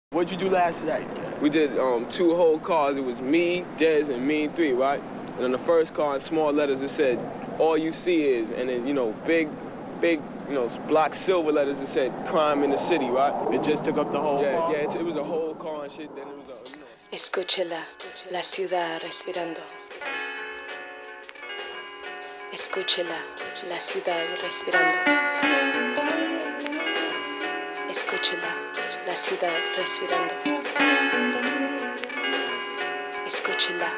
What'd you do last night? We did 2 whole cars. It was me, Dez, and Mean 3, right? And on the first car, in small letters, it said, "All you see is," and then, you know, big, you know, block silver letters, it said, "Crime in the city," right? It just took up the whole car? Yeah, it was a whole car and shit. Then it was a, you know. Escúchela, la ciudad respirando. Escúchela, la ciudad respirando. Escúchela, la ciudad respirando. Escúchela.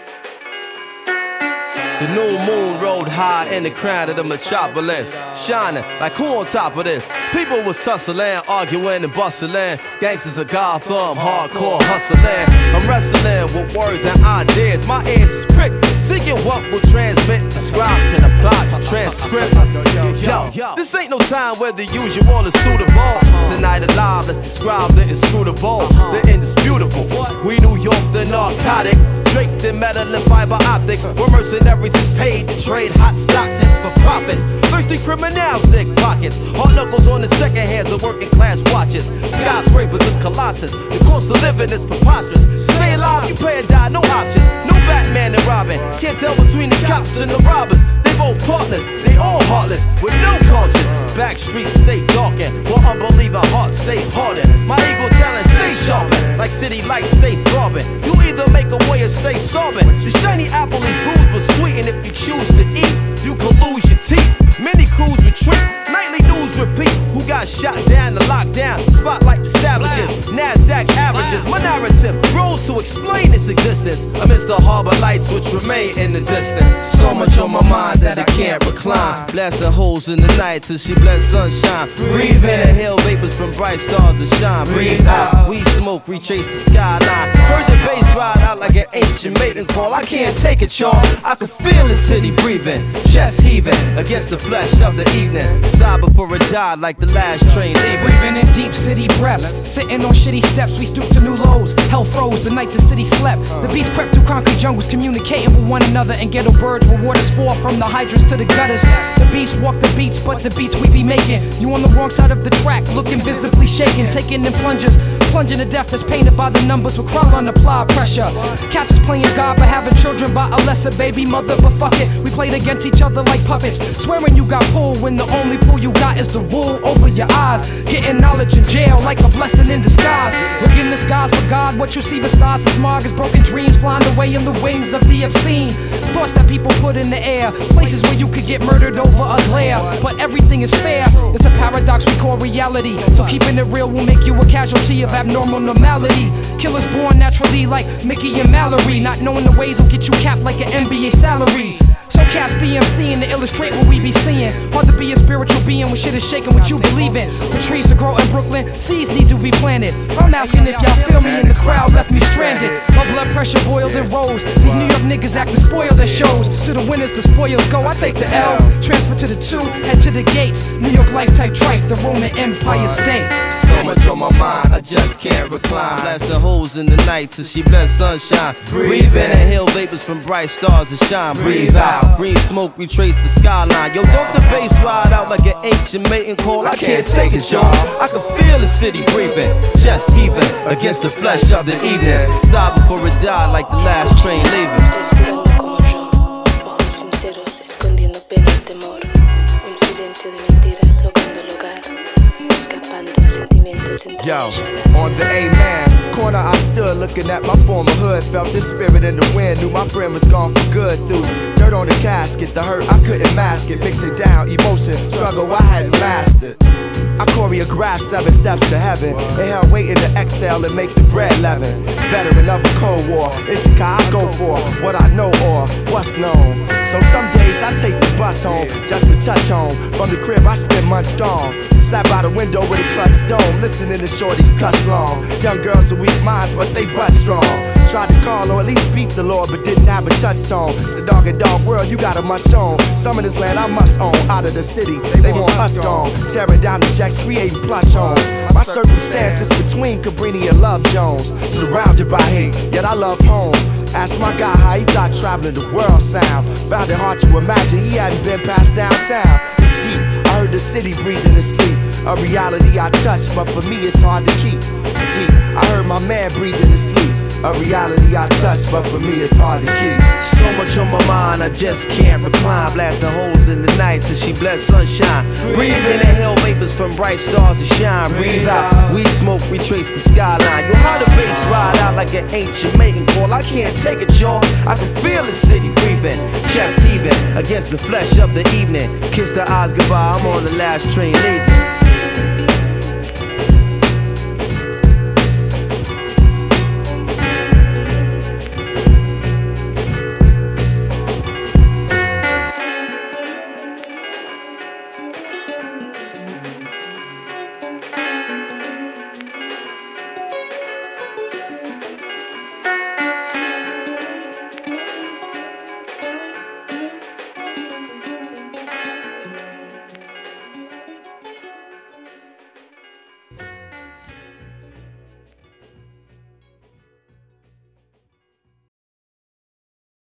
The new moon rode high in the crown of the metropolis, shining like who on top of this? People was tussling, arguing and bustling. Gangsters of Gotham, hardcore hustling. I'm wrestling with words and ideas. My ears is pricked, seeking what will transmit. The scribes can apply the transcript. Yo, this ain't no time where the usual is suitable. Tonight alive, let's describe the inscrutable, the indisputable. We New York, the narcotics, draped in metal and fiber optics. We're mercenaries is paid to trade hot Stockton for profits. Thirsty criminals dig pockets. Hard knuckles on the second hands of working class watches. Skyscrapers is colossus. The cost of living is preposterous. Stay alive, you pay or die, no options. No Batman and Robin. Can't tell between the cops and the robbers. They both partners, they all heartless, with no conscience. Back streets stay darkened, while unbelieving hearts stay hardened. My ego talent stay sharpened, like city lights stay throbbing. You either make a way or stay sobbing. The shiny apple is bruised but sweet, and if you choose to eat, you could lose your teeth. Many crews retreat, nightly news repeat. Who got shot down to lockdown? Spotlight the savages, NASDAQ averages. My narrative grows to explain its existence amidst the harbor lights which remain in the distance. So much on my mind that I can't recline. Blasting holes in the night till she blends sunshine. Breathe in, inhale vapors from bright stars that shine. Breathe out, we smoke, retrace the skyline. Heard the bass ride out like an ancient mating call. I can't take it, y'all. I can feel the city breathing, chest heaving against the flesh of the evening. Sigh before it died like the last train leaving. Breathing in deep city breaths, sitting on shitty steps, we stoop to new lows. Hell froze the night the city slept. The beast crept through concrete jungles, communicating with one another. And ghetto birds where waters fall from the hydrants to the gutters. The beast walk the beats, but the beats we be making. You on the wrong side of the track, looking visibly shaken. Taking in plungers, plunging to death that's painted by the numbers with crawl on applied pressure. Cats is playing God but having children by a lesser baby mother. But fuck it, we played against each other like puppets. Swearing you got pulled when the only pull you got is the wool over your eyes. Getting knowledge in jail like a blessing in disguise. Look in the skies for God, what you see besides the smog is broken dreams flying away in the wings of the obscene. Thoughts that people put in the air, places where you could get murdered over a glare. But everything is fair, it's a paradox we call reality. So keeping it real will make you a casualty of abnormal normality. Killers born naturally like Mickey and Mallory. Not knowing the ways will get you capped like an NBA salary. So cats BMCing to illustrate what we be seeing. Hard to be a spiritual being when shit is shaking what you believe in. The trees to grow in Brooklyn, seeds need to be planted. I'm asking if y'all feel me and the crowd left me stranded. My blood pressure boiled and rose. These New York niggas act to spoil their shows. To the winners the spoils go, I take the L. Transfer to the 2, head to the gates. New York life type trife, the Roman Empire state. So much on my mind, I just can't recline. Blasting holes in the night till she blends sunshine. Breathe in, inhale vapors from bright stars that shine. Breathe out. Green smoke, retrace the skyline. Yo, don't the bass ride out like an ancient mating call. I can't take it, y'all. I can feel the city breathing, chest heaving against the flesh of the evening. Sigh before it died like the last train leaving. Respirando como yo, ojos sinceros, escondiendo pena y temor. Un silencio de mentiras ahogando el hogar, escapando sentimientos en Yo, on the A-man corner I stood looking at my former hood. Felt the spirit in the wind, knew my friend was gone for good. Through dirt on the casket, the hurt I couldn't mask it. Mixing down emotion, struggle I hadn't mastered. I choreographed 7 steps to heaven. Inhale, waiting to exhale and make the bread leaven. Veteran of a Cold War, it's a car I go for what I know or what's known. So some days I take the bus home just to touch home. From the crib I spend months gone. Sat by the window with a clutch stone, listening to shorties cuss long. Young girls with weak minds, but they butt strong. Tried to call or at least speak the Lord, but didn't have a touchstone. It's a dog and dog world, you got a must own. Some of this land I must own. Out of the city, they want us gone. Tearing down the jacks, creating plush homes. My circumstances between Cabrini and Love Jones. Surrounded by hate, yet I love home. Asked my guy how he thought traveling the world sound. Found it hard to imagine he hadn't been past downtown. It's deep, I heard the city breathing in sleep. A reality I touch, but for me it's hard to keep. It's deep, I my man breathing to sleep. A reality I touch, but for me it's hard to keep. So much on my mind, I just can't recline. Blasting holes in the night till she bless sunshine. Breathe in the hell vapors from bright stars to shine. Breathe out, weed smoke, retrace the skyline. Yo, how the bass ride out like an ancient mating call. I can't take it, y'all. I can feel the city breathing, chest heaving against the flesh of the evening. Kiss the eyes goodbye, I'm on the last train leaving.